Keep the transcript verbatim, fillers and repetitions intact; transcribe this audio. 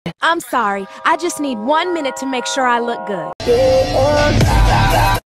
I'm sorry, I just need one minute to make sure I look good.